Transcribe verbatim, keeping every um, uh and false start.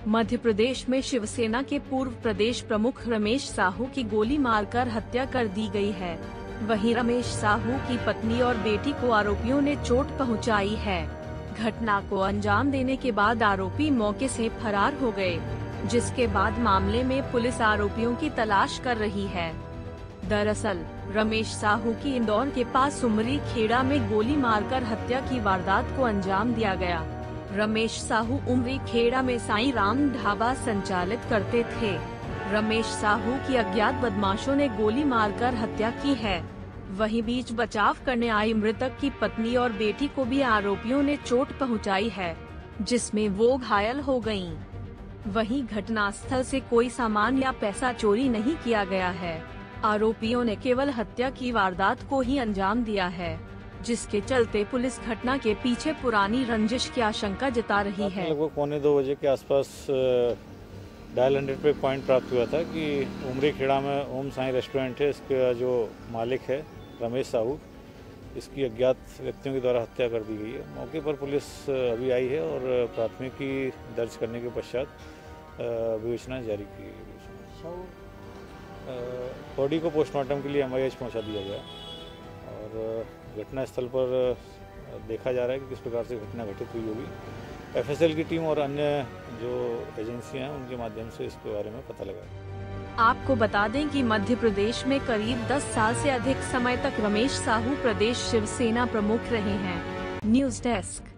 मध्य प्रदेश में शिवसेना के पूर्व प्रदेश प्रमुख रमेश साहू की गोली मारकर हत्या कर दी गई है। वहीं रमेश साहू की पत्नी और बेटी को आरोपियों ने चोट पहुंचाई है। घटना को अंजाम देने के बाद आरोपी मौके से फरार हो गए, जिसके बाद मामले में पुलिस आरोपियों की तलाश कर रही है। दरअसल रमेश साहू की इंदौर के पास उमरी खेड़ा में गोली मारकर हत्या की वारदात को अंजाम दिया गया। रमेश साहू उमरी खेड़ा में साईं राम ढाबा संचालित करते थे। रमेश साहू की अज्ञात बदमाशों ने गोली मारकर हत्या की है। वहीं बीच बचाव करने आई मृतक की पत्नी और बेटी को भी आरोपियों ने चोट पहुंचाई है, जिसमें वो घायल हो गयीं। वहीं घटनास्थल से कोई सामान या पैसा चोरी नहीं किया गया है। आरोपियों ने केवल हत्या की वारदात को ही अंजाम दिया है, जिसके चलते पुलिस घटना के पीछे पुरानी रंजिश की आशंका जता रही है। लगभग पौने दो बजे के आसपास डायल हंड्रेड पे पॉइंट प्राप्त हुआ था कि उमरी खेड़ा में ओम साईं रेस्टोरेंट है, इसका जो मालिक है रमेश साहू, इसकी अज्ञात व्यक्तियों के द्वारा हत्या कर दी गई है। मौके पर पुलिस अभी आई है और प्राथमिकी दर्ज करने के पश्चात विवेचना जारी की गई। बॉडी को पोस्टमार्टम के लिए एम आई एच पहुँचा दिया गया और घटना स्थल पर देखा जा रहा है कि किस प्रकार से घटना घटित हुई होगी। एफ एस एल की टीम और अन्य जो एजेंसियां हैं उनके माध्यम से इसके बारे में पता लगा। आपको बता दें कि मध्य प्रदेश में करीब दस साल से अधिक समय तक रमेश साहू प्रदेश शिवसेना प्रमुख रहे हैं। News desk.